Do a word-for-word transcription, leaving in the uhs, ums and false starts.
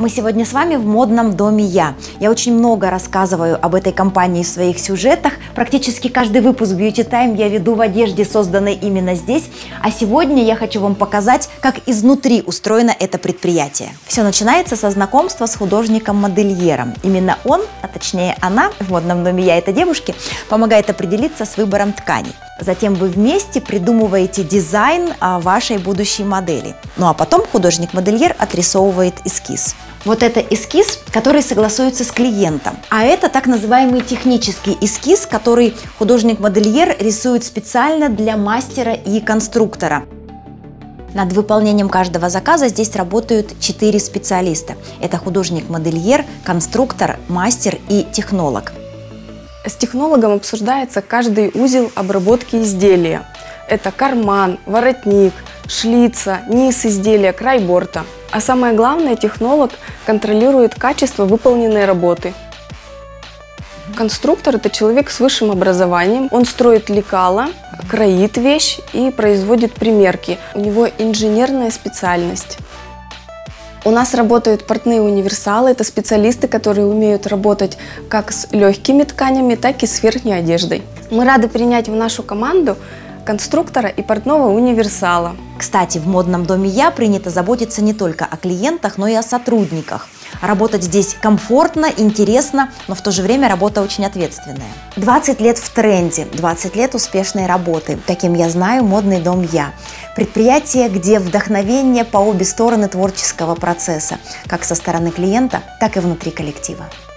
Мы сегодня с вами в модном доме Я. Я очень много рассказываю об этой компании в своих сюжетах. Практически каждый выпуск Beauty Time я веду в одежде, созданной именно здесь. А сегодня я хочу вам показать, как изнутри устроено это предприятие. Все начинается со знакомства с художником-модельером. Именно он, а точнее она, в модном доме Я, это девушки, помогает определиться с выбором тканей. Затем вы вместе придумываете дизайн вашей будущей модели. Ну а потом художник-модельер отрисовывает эскиз. Вот это эскиз, который согласуется с клиентом. А это так называемый технический эскиз, который художник-модельер рисует специально для мастера и конструктора. Над выполнением каждого заказа здесь работают четыре специалиста. Это художник-модельер, конструктор, мастер и технолог. С технологом обсуждается каждый узел обработки изделия. Это карман, воротник, шлица, низ изделия, край борта. А самое главное, технолог контролирует качество выполненной работы. Конструктор – это человек с высшим образованием. Он строит лекала, кроит вещь и производит примерки. У него инженерная специальность. У нас работают портные универсалы. Это специалисты, которые умеют работать как с легкими тканями, так и с верхней одеждой. Мы рады принять в нашу команду конструктора и портного универсала. Кстати, в модном доме Я принято заботиться не только о клиентах, но и о сотрудниках. Работать здесь комфортно, интересно, но в то же время работа очень ответственная. двадцать лет в тренде, двадцать лет успешной работы. Таким я знаю модный дом Я. Предприятие, где вдохновение по обе стороны творческого процесса, как со стороны клиента, так и внутри коллектива.